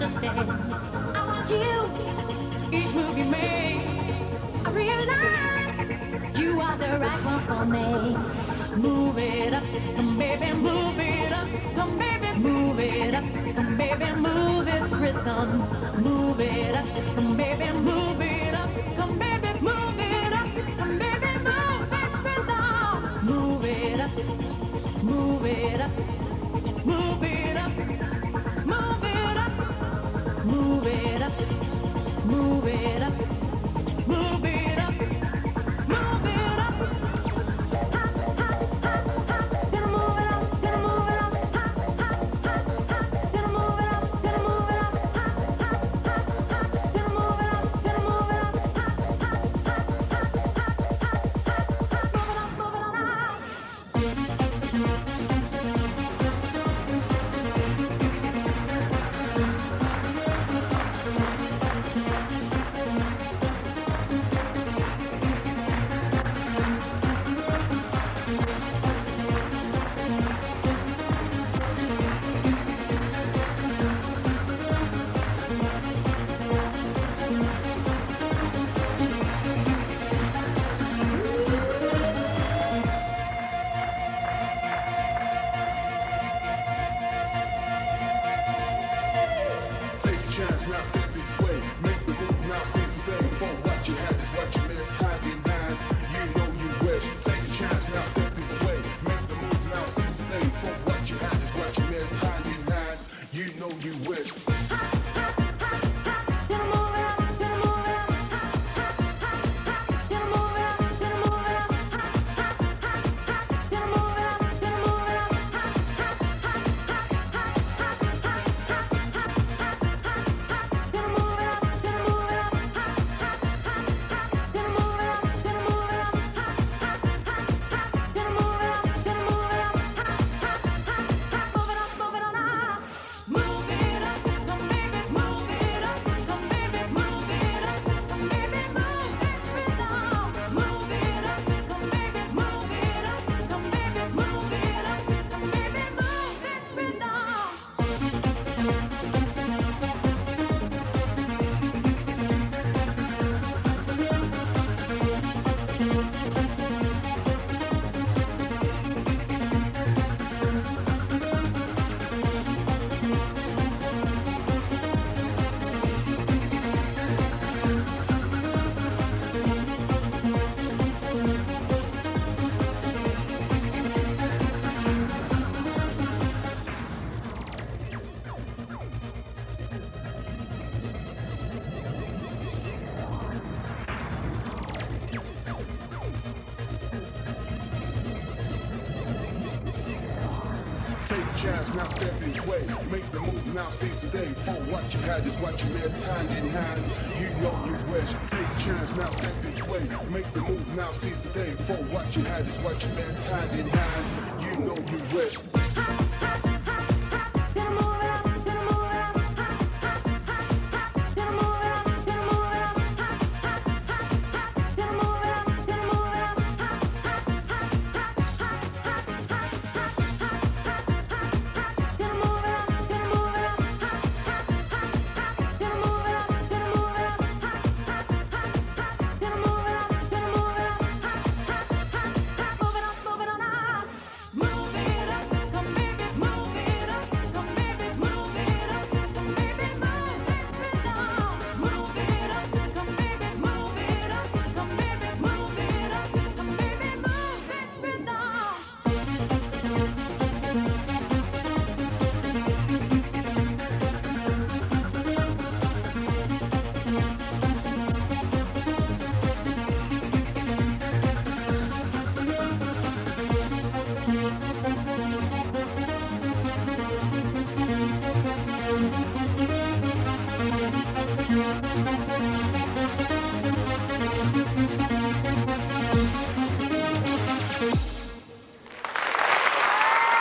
understand. I want you, each move you make. I realize you are the right one for me. Move it up, come baby, move it up, come baby, move it up, come baby, move its rhythm. Move it up, come baby, move it up, come baby, move it up, come baby, move its rhythm. Move it up, move it up, move it up, move it up, move it up, move it up, move it up, move it up. Now step this way, make the move now, seize the day. For what you had is what you miss, hand in hand. You know you wish, take a chance now, step this way, make the move now, seize the day. For what you had is what you miss, hand in hand. You know you wish. Chance now, step this way, make the move now, seize the day. For what you had is what you miss, hand in hand. You know you wish, take a chance now, step this way, make the move now, seize the day. For what you had is what you miss, hand in hand. You know you wish.